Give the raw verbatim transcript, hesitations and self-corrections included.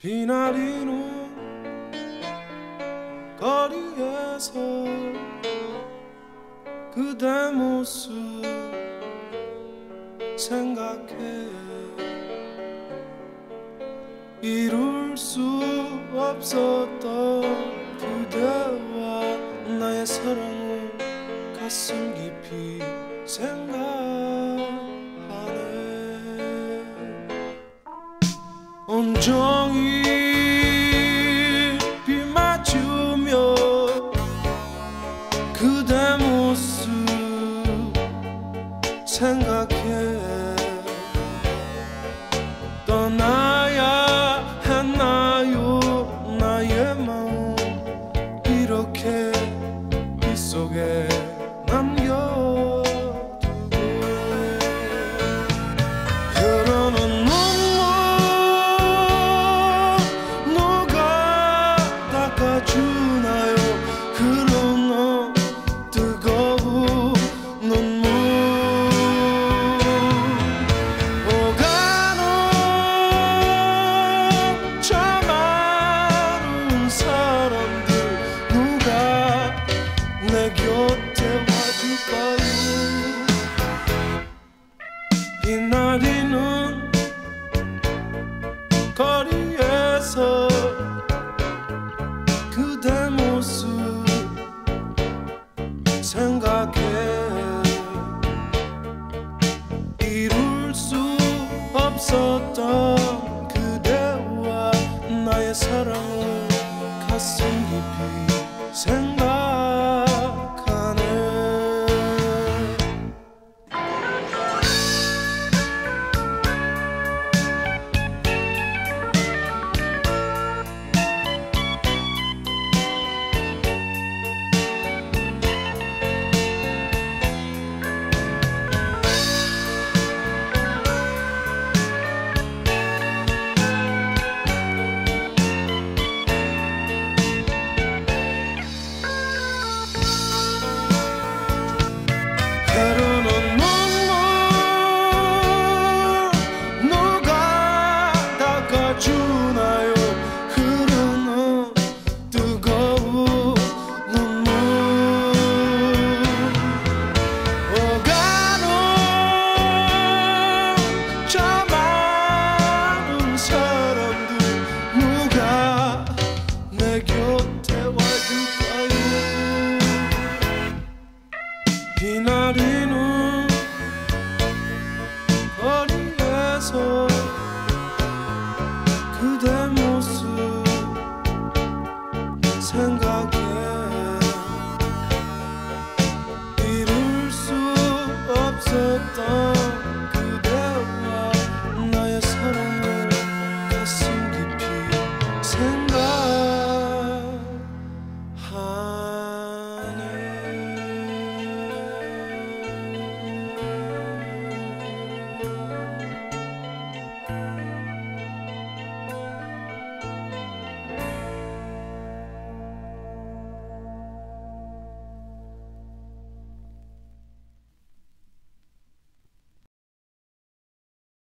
비나리는 거리에서 그대 모습 생각해 이룰 수 없었던 그대와 나의 사랑을 가슴 깊이 생각하네. 온종일 비 맞추며 그대 모습 생각해 떠나야 했나요 나의 마음 이렇게 빗속에 남겨두고 흐르는 눈물 누가 닦아주나요 흐르는 뜨거운 눈물 오가는 저 많은 사람들 누가 내 곁에 와줄까요. 비나리는 거리에서 그대 모습 생각해 이룰 수 없었던 그대와 나의 사랑을 가슴 깊이 생각하네. 흐르는 눈물 누가 닦아주나요 흐르는 뜨거운 눈물 오가는 저 많은 사람들 누가 내 곁에 와줄까요. 비나리는 거리에서 그대